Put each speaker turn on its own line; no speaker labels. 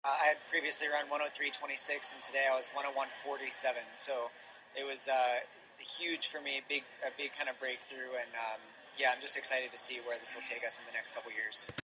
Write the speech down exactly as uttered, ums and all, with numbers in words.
Uh, I had previously run one oh three twenty-six, and today I was one oh one forty-seven. So it was uh, huge for me, big a big kind of breakthrough, and um, yeah, I'm just excited to see where this will take us in the next couple years.